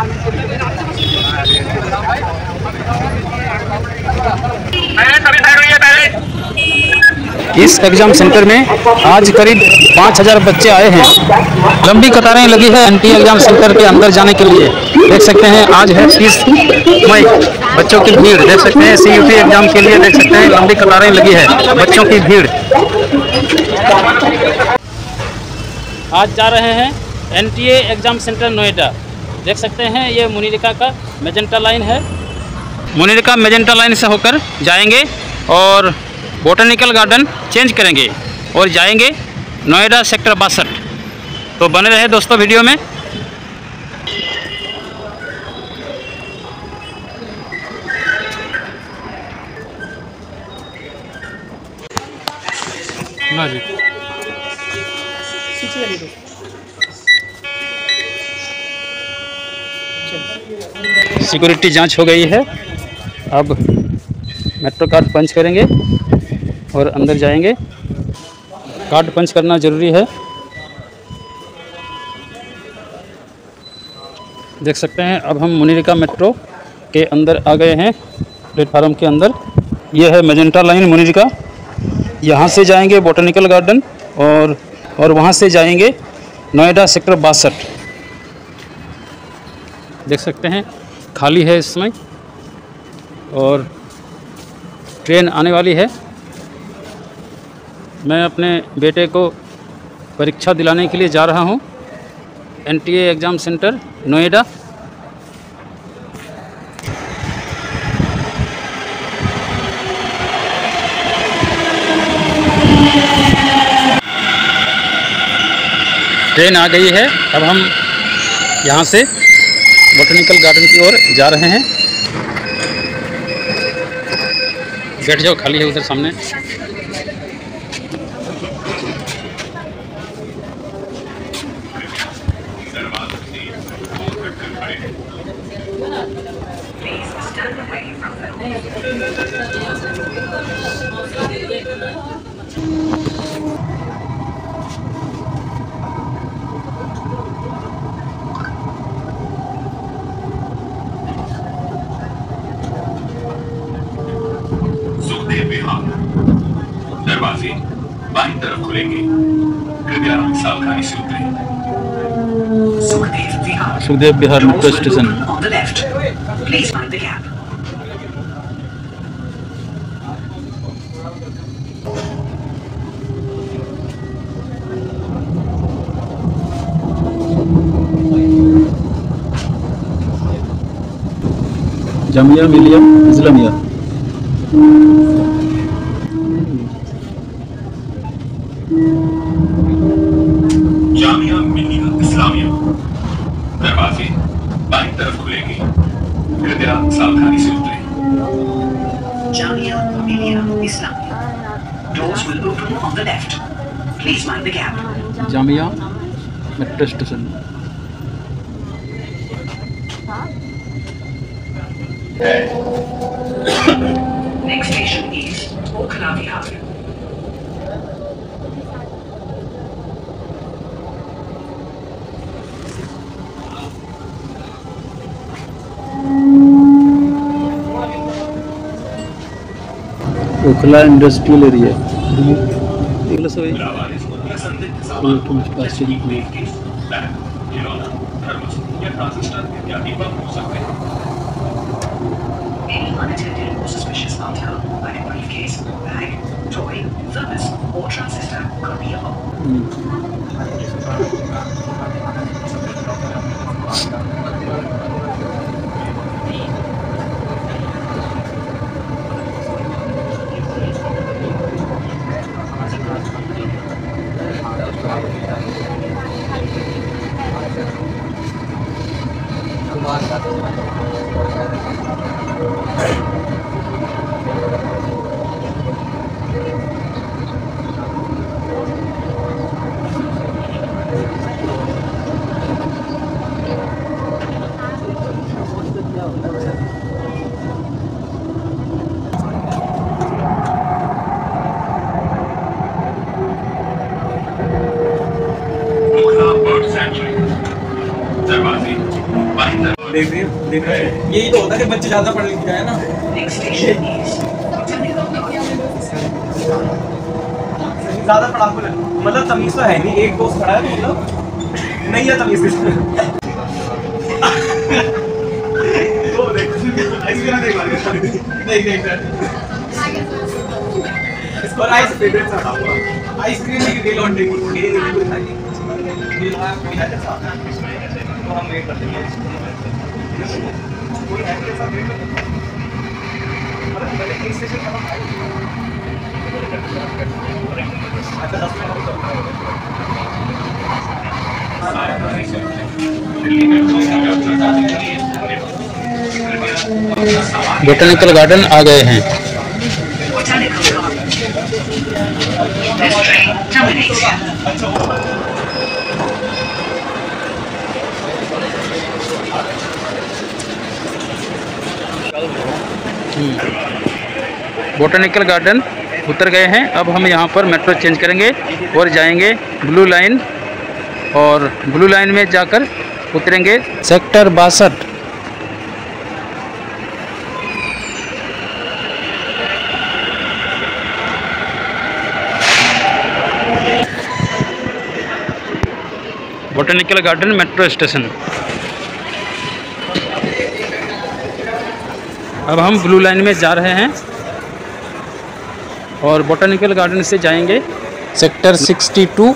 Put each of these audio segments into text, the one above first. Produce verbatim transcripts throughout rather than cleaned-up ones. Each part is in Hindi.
इस एग्जाम सेंटर में आज करीब पाँच हज़ार बच्चे आए हैं। लंबी कतारें लगी है एनटीए एग्जाम सेंटर के अंदर जाने के लिए। देख सकते हैं आज है तीस मई। बच्चों की भीड़ देख सकते हैं। सीयूपी एग्जाम के लिए देख सकते हैं लंबी कतारें लगी है, बच्चों की भीड़। आज जा रहे हैं एनटीए एग्जाम सेंटर नोएडा। देख सकते हैं ये मुनिरिका का मेजेंटा लाइन है। मुनिरिका मेजेंटा लाइन से होकर जाएंगे और बोटैनिकल गार्डन चेंज करेंगे और जाएंगे नोएडा सेक्टर बासठ। तो बने रहे दोस्तों वीडियो में। सिक्योरिटी जांच हो गई है। अब मेट्रो कार्ड पंच करेंगे और अंदर जाएंगे। कार्ड पंच करना ज़रूरी है। देख सकते हैं अब हम मुनिरिका मेट्रो के अंदर आ गए हैं, प्लेटफार्म के अंदर। यह है मेजेंटा लाइन मुनिरिका। यहाँ से जाएंगे बोटैनिकल गार्डन और और वहाँ से जाएंगे नोएडा सेक्टर बासठ। देख सकते हैं खाली है इस समय और ट्रेन आने वाली है। मैं अपने बेटे को परीक्षा दिलाने के लिए जा रहा हूं NTA exam centre Noida. Train आ गई है। अब हम यहां से बोटैनिकल गार्डन की ओर जा रहे हैं। बैठ जाओ, खाली है उधर सामने। दरवाजे बाईं तरफ खुलेंगे, कृपया सावधानी से उतरें। Sukhdev Vihar Sukhdev Vihar metro station. On the left. Please mind the gap. Jamia Millia Islamia. Jamia Millia Islamia. दरवाजे बाईं तरफ खुलेंगे, कृपया सावधानी से उतरें। Jamia Millia Islamia. Doors will open on the left. Please mind the gap. Jamia metro station. Next station is Okla Vihar. Okhla industrial area. Any unattended or suspicious article, like a briefcase, bag, toy, thermos, or transistor, could be a bomb. Okla Bird Sanctuary. दरवाजे बाईं तरफ देख रही देख रहे हैं, यही तो होता है कि बच्चे ज़्यादा पढ़ लिख जाए ना। ज़्यादा पढ़ाकू लग मतलब तमीज़ तो है नहीं, एक दोस्त खड़ा है तो मतलब नहीं है तमीज़ किसी तो देख आइसक्रीम देख नहीं देख इसको आइस फेवरेट था आइसक्रीम की डील ऑन टेबल ये बिल्कुल खाली डील है कोई है ऐसा तो हम वेट करते हैं कोई है ऐसा वेट करते हैं मतलब पहले एक स्टेशन खत्म है अच्छा दस मिनट बोटैनिकल गार्डन आ गए हैं। बोटैनिकल गार्डन उतर गए हैं। अब हम यहाँ पर मेट्रो चेंज करेंगे और जाएंगे ब्लू लाइन, और ब्लू लाइन में जाकर उतरेंगे सेक्टर बासठ। Botanical garden metro station. अब हम ब्लू लाइन में जा रहे हैं और बोटैनिकल गार्डन से जाएंगे sector sixty two.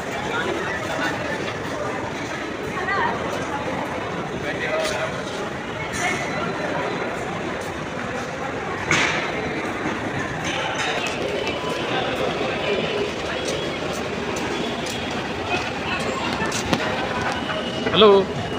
Hello,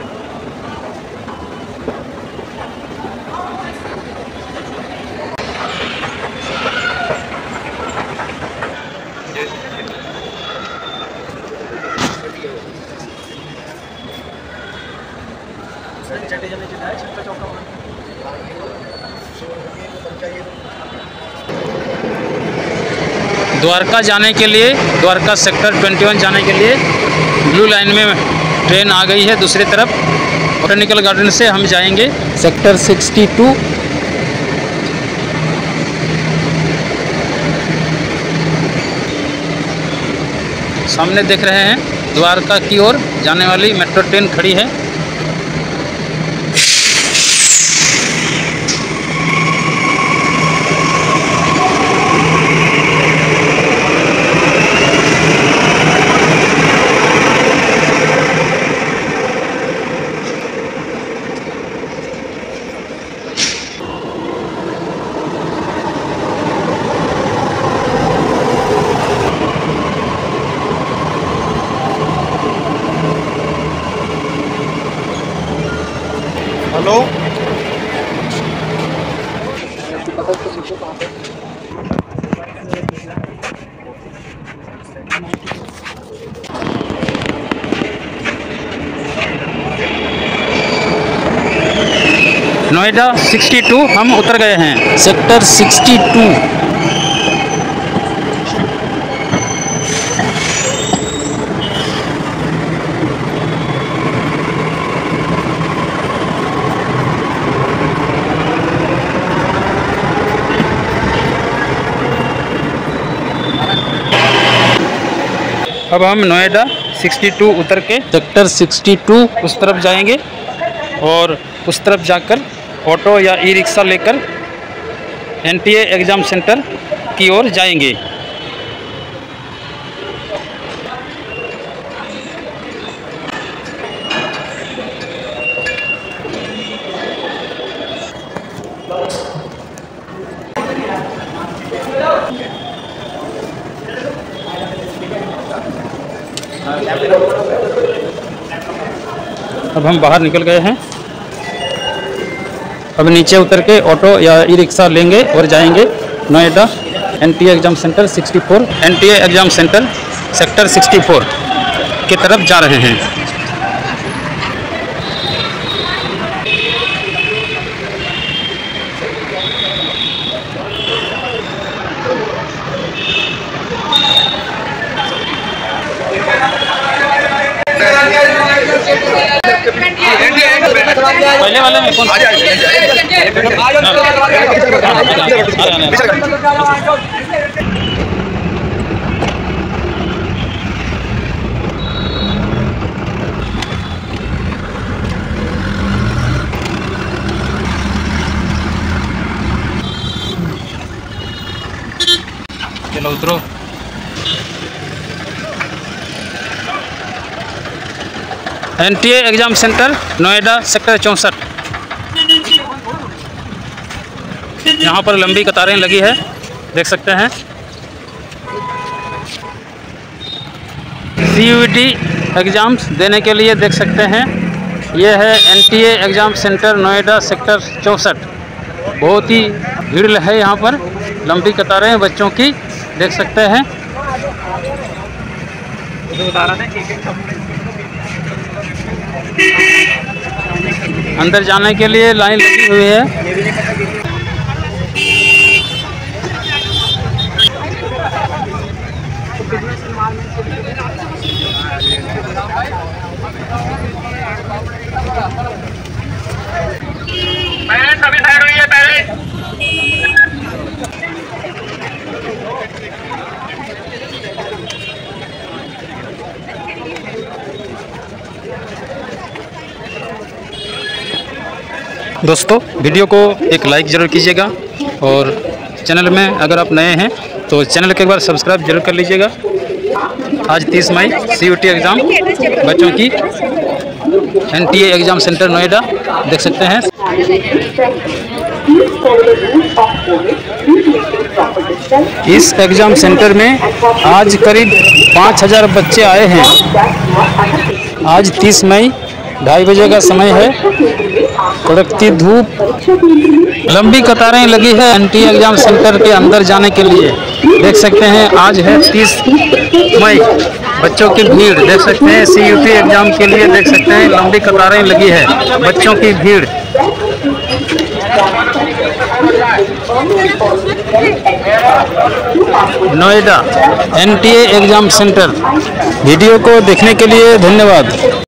Dwarka जाने के लिए, द्वारका सेक्टर इक्कीस जाने के लिए ब्लू लाइन में ट्रेन आ गई है दूसरी तरफ। बोटैनिकल गार्डन से हम जाएंगे सेक्टर सिक्सटी टू। सामने देख रहे हैं द्वारका की ओर जाने वाली मेट्रो ट्रेन खड़ी है। हेलो, नोएडा सिक्सटी टू हम उतर गए हैं, सेक्टर सिक्सटी टू। अब हम नोएडा सिक्सटी टू उतर के सेक्टर सिक्सटी टू उस तरफ जाएंगे और उस तरफ जाकर ऑटो या ई रिक्शा लेकर एनटीए एग्ज़ाम सेंटर की ओर जाएंगे। अब हम बाहर निकल गए हैं। अब नीचे उतर के ऑटो या ई रिक्शा लेंगे और जाएंगे Noida NTA exam centre sixty four. NTA exam centre sector sixty four की तरफ जा रहे हैं। पहले वाले में कौन सा? चलो उतरो। NTA exam centre Noida sector चौंसठ। यहाँ पर लंबी कतारें लगी है, देख सकते हैं। सीयूईटी एग्ज़ाम्स देने के लिए देख सकते हैं। ये है NTA exam centre Noida sector चौंसठ। बहुत ही भीड़ है यहाँ पर, लंबी कतारें बच्चों की देख सकते हैं। अंदर जाने के लिए लाइन लगी हुई है। सभी साइड हुई है पहले। दोस्तों वीडियो को एक लाइक ज़रूर कीजिएगा और चैनल में अगर आप नए हैं तो चैनल को एक बार सब्सक्राइब जरूर कर लीजिएगा। आज तीस मई सीयूईटी एग्ज़ाम बच्चों की एनटीए एग्ज़ाम सेंटर नोएडा देख सकते हैं। इस एग्ज़ाम सेंटर में आज करीब पाँच हज़ार बच्चे आए हैं। आज तीस मई ढाई बजे का समय है। कड़कती धूप, लंबी कतारें लगी है एनटीए एग्ज़ाम सेंटर के अंदर जाने के लिए। देख सकते हैं आज है तीस मई। बच्चों की भीड़ देख सकते हैं। सीयूईटी एग्ज़ाम के लिए देख सकते हैं लंबी कतारें लगी है, बच्चों की भीड़। Noida NTA exam centre. Video को देखने के लिए धन्यवाद।